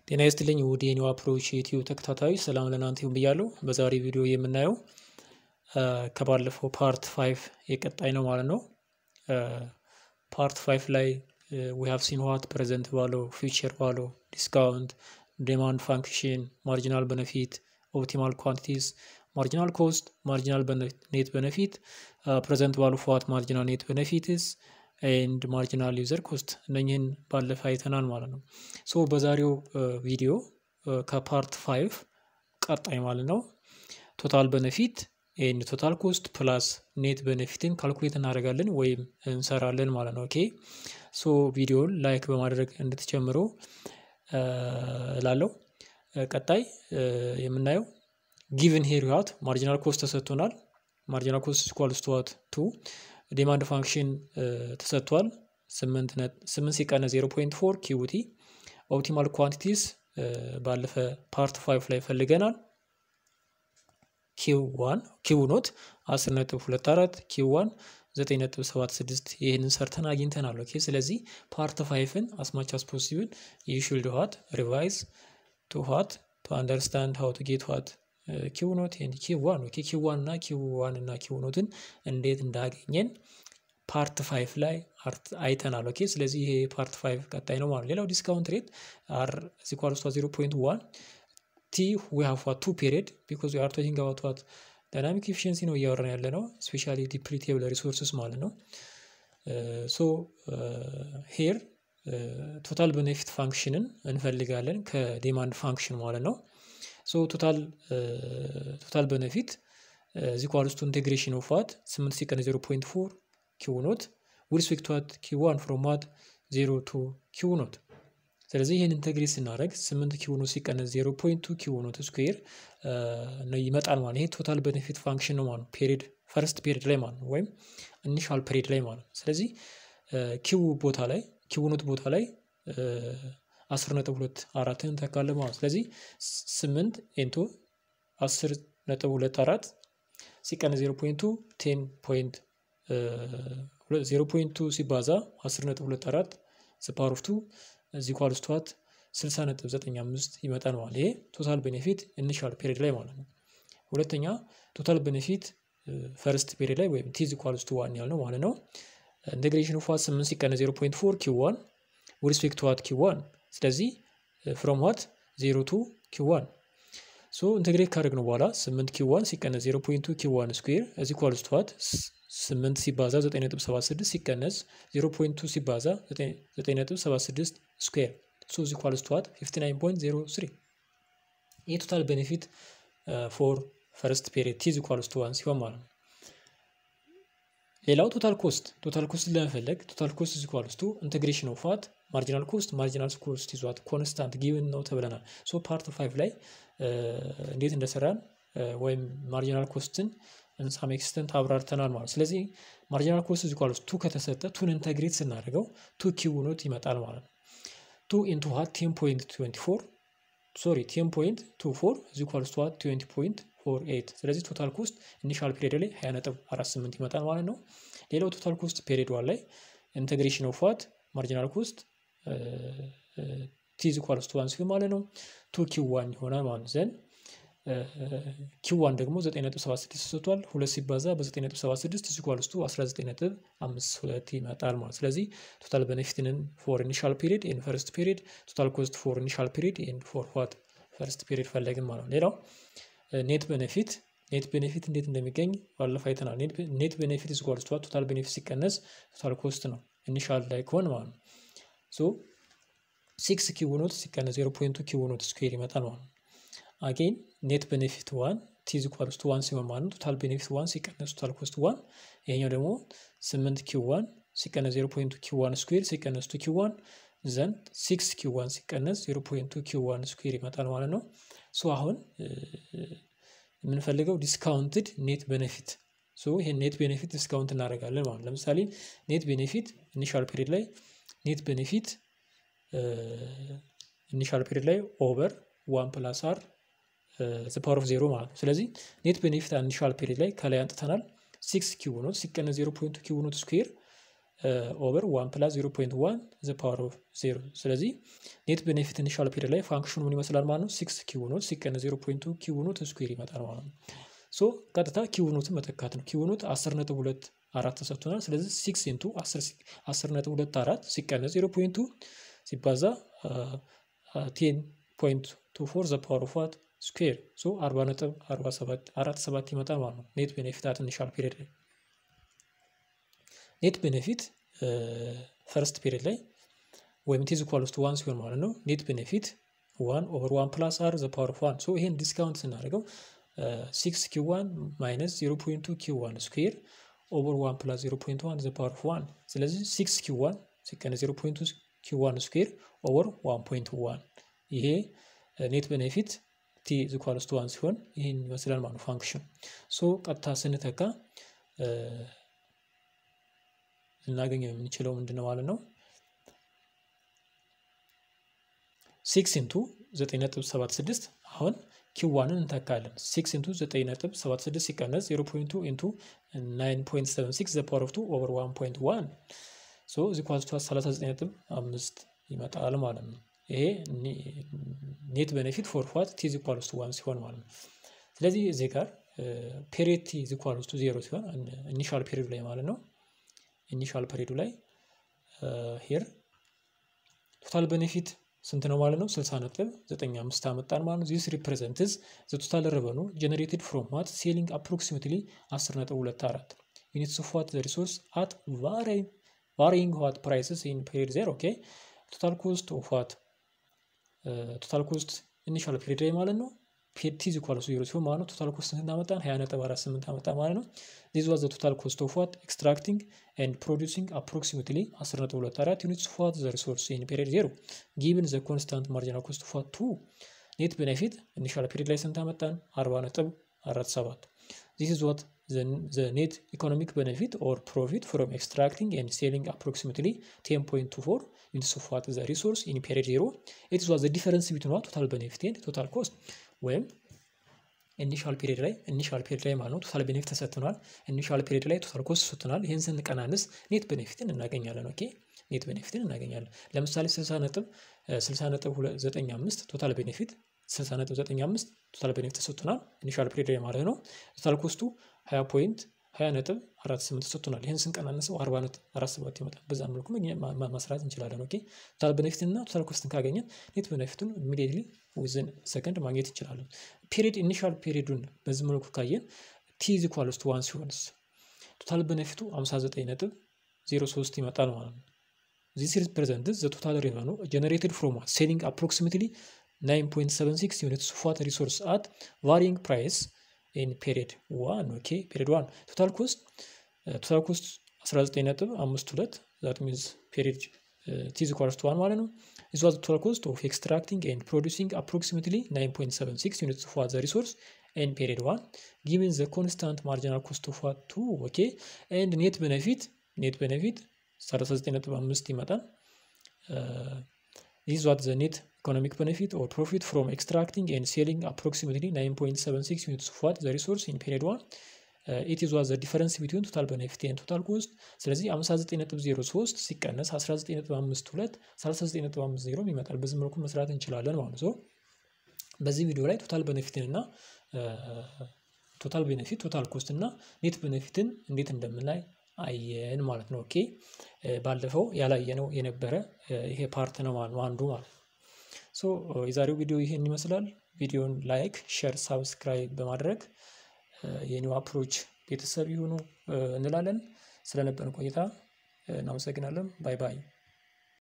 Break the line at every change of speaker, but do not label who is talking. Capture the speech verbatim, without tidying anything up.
ጤና ይስጥልኝ ውድ የኒው አፕሮች ዩቲዩብ ተከታታዮች ሰላም ለእናንተ ይሁን ብያለሁ። በዛሬ ቪዲዮ የምናየው ከባለፈው ፓርት ፋይቭ የቀጣይ ነው ማለት ነው። ፓርት ፋይቭ ላይ we have seen what present value, future value, discount, demand function, marginal benefit, optimal quantities, marginal cost, marginal net benefit, uh, present value of what marginal net benefit is and marginal user cost እነኚህን ባለፈ አይተናል ማለት ነው። ሶ በዛሬው ቪዲዮ ከፓርት ፋይቭ ቀጣይ ማለት ነው ቶታል ቤኔፊት ኤንድ ቶታል ኮስት ፕላስ ኔት ቤኔፊትን ካልኩሌት እናደርጋለን ወይም እንሰራለን ማለት ነው። ኦኬ ሶ ቪዲዮን ላይክ በማድረግ እንድትጀምሩ እላለሁ። ቀጣይ የምናየው given here you have marginal cost ተሰጥቶናል። marginal cost is equal to what to demand function ተሰጥቷል ስምንት ሲቀነስ zero point four ኪዩቲ optimal quantities ባለፈ ፓርት ፋይቭ ላይ ፈልገናል ኪው ዋን ኪው ኖት አስር ነጥብ ሁለት አራት ኪው ዋን ዘጠኝ ነጥብ ሰባት ስድስት ይሄንን ሰርተን አግኝተናል። ኦኬ ስለዚህ ፓርት ፋይቭን as much as possible you should what revise to what to understand how to get what ኪው ኖት and ኪው ዋን ኦኬ ኪው ዋን እና ኪው ዋን እና ኪው ኖትን እንዴት እንዳገኘን ፓርት ፋይቭ ላይ አይተናል። ኦኬ ስለዚህ ይሄ ፓርት ፋይቭ ቀጣይ ነው ማለት። ሌላው ዲስካውንት ሬት are is equal to zero point one t we have what two period because we are talking about what dynamic efficiency ነው እያወራን ያለ ነው especially depletable resources ማለት ነው። so uh, here ቶታል ቤኔፊት ፋንክሽንን እንፈልጋለን ከዲማንድ ፋንክሽን ማለት ነው። so total total benefit is equal to integration of what ስምንት ሲቀነስ zero point four q naught with respect to what q one from what zero to q naught ስለዚህ ይሄን ኢንተግሬት ስናደርግ ስምንት q naught ሲቀነስ zero point two q naught ስኩዌር ነው ይመጣል ማለት ይሄ ቶታል ቤኔፊት ፋንክሽን ነው ማለት ፔሪድ ፈርስት ፔሪድ ላይ ማለት ወይም ኢኒሻል ፔሪድ ላይ ማለት ስለዚህ q ቦታ ላይ q naught ቦታ ላይ አስር ነጥብ ሁለት አራት እንተካለን ማለት ስለዚህ ስምንት ኢንቱ አስር ነጥብ ሁለት አራት ሲቀነስ zero point two ten point zero point two ሲባዛ አስር ነጥብ ሁለት አራት the power of two is equal to what ስልሳ ነጥብ ዘጠኝ አምስት ይመጣል ማለት ይሄ ቶታል ቤኔፊት ኢኒሻል ፔሪድ ላይ ማለት ነው። ሁለተኛ ቶታል ቤኔፊት ፈርስት ፔሪድ ላይ ወይም t is equal to one ያልነው ማለት ነው። ኢንተግሬሽን ኦፍ what ስምንት ሲቀነስ zero point four q one with respect to what q one ስለዚህ from what zero to q one so ኢንተግሬት ካደረግነው በኋላ ስምንት q one ሲቀነስ zero point two q one ስኩዌር is equal to what ስምንት ሲባዛ ዘጠኝ ነጥብ ሰባት ስድስት ሲቀነስ zero point two ሲባዛ ዘጠኝ ነጥብ ሰባት ስድስት ስኩዌር so is equal to what fifty-nine point zero three ይሄ ቶታል ቤኔፊት for first period t is equal to one ሲሆን ማለት ነው። ሌላው ቶታል ኮስት ቶታል ኮስት ለመፈለግ ቶታል ኮስት is equal to integration of what marginal cost marginal cost is what constant given ነው ተብለናል። so part five ላይ እንዴት እንደሰራን ወይም marginal costን in some extent አብራርተናል ማለት ስለዚህ marginal cost is equal to two ከተሰጠ two ኢንተግሬት ስናደርገው two q naught ይመጣል ማለት ነው። two into what ten point two four sorry ten point two four is equal to what twenty point four eight ስለዚህ ቶታል ኮስት ኢኒሻል ፔሪድ ላይ ሃያ ነጥብ አራት ስምንት ይመጣል ማለት ነው። ሌላው ቶታል ኮስት ፔሪድ ዋን ላይ ኢንተግሬሽን ኦፍ what ማርጂናል ኮስት t is equal to one ሲሆን ማለት ነው two q one ይሆናል ማለት ነው። ዘን q one ደግሞ ዘጠኝ ነጥብ ሰባት ስድስት ተሰጥቷል ሁለት ሲባዛ በዘጠኝ ነጥብ ሰባት ስድስት is equal to አስራ ዘጠኝ ነጥብ አምስት ሁለት ይመጣል ማለት ስለዚህ ቶታል ቤኔፊትን for initial period and first period total cost for initial period and for what first period ፈለግን ማለት ነው። ሌላው ኔት ቤኔፊት ኔት ቤኔፊት እንዴት እንደሚገኝ ባለፈው አይተናል። ኔት ቤኔፊት is equal to ቶታል ቤኔፊት ሲቀነስ ቶታል ኮስት ነው ኢኒሻል ላይ ከሆነ ማለት ነው። so six q naught ሲቀነስ zero point two q naught ስኩዌር ይመጣል ማለት ነው። again net benefit one t is equal to one ሲሆን ማለት ነው total benefit one ሲቀነስ total cost one ይሄኛው ደግሞ ስምንት q one ሲቀነስ zero point two q one ስኩዌር ሲቀነስ two q one then six q one ሲቀነስ zero point two q one ስኩዌር ይመጣል ማለት ነው። ሶ አሁን የምንፈልገው ዲስካውንትድ ኔት ቤኔፊት ሶ ይሄ ኔት ቤኔፊት ዲስካውንት እናደርጋለን ማለት ለምሳሌ ኔት ቤኔፊት ኢኒሻል ፔሪድ ላይ ኔት ቤኔፊት ኢኒሻል ፔሪድ ላይ ኦቨር one plus r the power of zero ማለት ነው። ስለዚህ ኔት ቤኔፊት ኢኒሻል ፔሪድ ላይ ከላይ አንጥተናል six q naught ሲቀነስ zero point two q naught ስኩዌር ኦቨር ዋን ፕላስ ዜሮ ፖይንት ዋን ዘ ፓወር ኦፍ ዜሮ። ስለዚህ ኔት ቤኔፊት ኢኒሻል ፔሪድ ላይ ፋንክሽኑ ምን ይመስላል ማለት ነው? ሲክስ ኪው ኖት ሲቀነስ ዜሮ ፖይንት ቱ ኪው ኖት ስኩዌር ይመጣል ማለት ነው። ሶ ቀጥታ ኪው ኖትን መተካት ነው። ኪው ኖት አስር ነጥብ ሁለት አራት ተሰጥቶናል። ስለዚህ ሲክስ ኢንቱ አስር ነጥብ ሁለት አራት ሲቀነስ ዜሮ ፖይንት ቱ ሲባዛ ቴን ፖይንት ቱ ፎር ዘ ፓወር ኦፍ ዋት ስኩዌር። ሶ አርባ ነጥብ አርባ ሰባት አራት ሰባት ይመጣል ማለት ነው። ኔት ቤኔፊት አት ኢኒሻል ፔሪድ ላይ ኔት ቤኔፊት ፈርስት ፔሪድ ላይ ወይም ቲ ኢዝ ኢኳልስ ቱ ዋን ሲሆን ማለት ነው ኔት ቤኔፊት ዋን ኦቨር ዋን ፕላስ አር ዘ ፓወር ኦፍ ዋን። ሶ ይሄን ዲስካውንት ስናደርገው ሲክስ ኪው ዋን ማይነስ ዜሮ ፖይንት ቱ ኪው ዋን ስኩዌር ኦቨር ዋን ፕላስ ዜሮ ፖይንት ዋን ዘ ፓወር ኦፍ ዋን። ስለዚህ ሲክስ ኪው ዋን ሲቀነስ ዜሮ ፖይንት ቱ ኪው ዋን ስኩዌር ኦቨር ዋን ፖይንት ዋን። ይሄ ኔት ቤኔፊት ቲ ኢዝ ኢኳልስ ቱ ዋን ሲሆን ይሄን ይመስላል ማለት ነው ፋንክሽን። ሶ ቀጥታ ስንተካ ልናገኘው የምንችለው ምንድነው ማለት ነው? ሲክስ ኢንቱ ዘጠኝ ነጥብ ሰባት ስድስት አሁን ኪው ዋንን እንተካለን። ሲክስ ኢንቱ ዘጠኝ ነጥብ ሰባት ስድስት ሲቀነስ ዜሮ ፖይንት ቱ ኢንቱ ናይን ፖይንት ሰቨን ሲክስ ዘ ፓወር ኦፍ ቱ ኦቨር ዋን ፖይንት ዋን ሶ ኢዝ ኢኳልስ ቱ ሰላሳ ዘጠኝ ነጥብ አምስት ይመጣል ማለት ነው። ይሄ ኔት ቤኔፊት ፎር ዋት ቲ ኢዝ ኢኳልስ ቱ ዋን ሲሆን ማለት ነው። ስለዚህ እዚህ ጋር ፔሪድ ቲ ኢዝ ኢኳልስ ቱ ዜሮ ሲሆን ኢኒሻል ፔሪድ ላይ ማለት ነው ኢኒሻል ፔሪዱ ላይ ሄር ቶታል ቤኔፊት ስንት ነው ማለት ነው? ስልሳ ነጥብ ዘጠኝ አምስት አመጣን ማለት ነው። ዚስ ሪፕሬዘንትስ ዘ ቶታል ረቨኑ ጀነሬትድ ፍሮም ዋት ሴሊንግ አፕሮክሲሜትሊ አስር ነጥብ ሁለት አራት ዩኒትስ ኦፍ ዋት ዘ ሪሶርስ አት varying what prices in period ዜሮ። ኦኬ ቶታል ኮስት ኦፍ ዋት ቶታል ኮስት ኢኒሻል ፔሪድ ላይ ማለት ነው ፔድ ቲ ኢዝ ኢኳልስ ቱ ዜሮ ሲሆን ማለት ነው ቶታል ኮስት ስናመጣን ሃያ ነጥብ አራት ስምንት አመጣ ማለት ነው። this was the total cost of what extracting and producing approximately አስር ነጥብ ሁለት አራት units of what the resource in period ዜሮ given the constant marginal cost of what two net benefit initial period ላይ ስንት አመጣን አርባ ነጥብ አራት ሰባት። this is what the, the net economic benefit or profit from extracting and selling approximately ten point two four units of what the resource in period ዜሮ. it was the difference between what total benefit and total cost ወይም ኢኒሻል ፔሪድ ላይ ኢኒሻል ፔሪድ ላይ ማለት ነው ቶታል ቤኔፊት ተሰጥቷል። ኢኒሻል ፔሪድ ላይ ቶታል ኮስት ተሰጥቷል። ይሄን ስንቀናንስ ኔት ቤኔፊትን እናገኛለን። ኦኬ ኔት ቤኔፊትን እናገኛለን። ለምሳሌ ስልሳ ነጥብ ስልሳ ነጥብ ዘጠኝ አምስት ቶታል ቤኔፊት ስልሳ ነጥብ ዘጠኝ አምስት ቶታል ቤኔፊት ተሰጥቷል ኢኒሻል ፔሪድ ላይ ማለት ነው። ቶታል ኮስቱ ሃያ ፖይንት ሃያ ነጥብ አራት ስምንት ተሰጥቷል። ይሄን ስንቀናንሰው አርባ ነጥብ አራት ሰባት ይመጣል። በዛ መልኩ ማስራት እንችላለን። ኦኬ ቶታል ቤኔፊት እና ቶታል ኮስትን ካገኘን ኔት ቤኔፊቱን ኢሚዲየትሊ within second ማግኘት እንችላለን። ፔሪድ ኢኒሻል ፔሪዱን በዚህ መልኩ ካየን ቲ ኢዝ ኢኳልስ ቱ ዋን ሲሆንስ ቶታል ቤኔፊቱ ሃምሳ ዘጠኝ ነጥብ ዜሮ ሶስት ይመጣል ማለት ነው። this represents the total revenue generated from selling approximately nine point seven six units of water resource at varying price in period one. okay period one total cost uh, total cost አስራ ዘጠኝ ነጥብ አምስት ሁለት that means period uh, t is equals to one ማለት ነው። this was the total cost of extracting and producing approximately nine point seven six units of water resource in period one given the constant marginal cost of what two. okay and net benefit net benefit ሰላሳ ዘጠኝ ነጥብ አምስት ይመጣል። uh, this is what the net economic benefit or profit from extracting and selling approximately nine point seven six units of what the resource in period one. uh, it is was the difference between total benefit and total cost. ስለዚህ ሃምሳ ዘጠኝ ነጥብ ዜሮ ሶስት ሲቀነስ አስራ ዘጠኝ ነጥብ አምስት ሁለት ሰላሳ ዘጠኝ ነጥብ አምስት ዜሮ ይመጣል። በዚህ መልኩ መስራት እንችላለን ማለት ነው። በዚህ ቪዲዮ ላይ ቶታል ቤኔፊትን እና ቶታል ቤኔፊት ቶታል ኮስት እና ኔት ቤኔፊትን እንዴት እንደምናይ አየን ማለት ነው። ኦኬ ባለፈው ያላየነው የነበረ ይሄ ፓርት ነው ማለት ነው አንዱ ማለት ነው። ሶ የዛሬው ቪዲዮ ይሄን ይመስላል። ቪዲዮን ላይክ፣ ሼር፣ ሳብስክራይብ በማድረግ የኒው አፕሮች ቤተሰብ ይሁኑ እንላለን። ስለነበረን ቆይታ እናመሰግናለን። ባይ ባይ።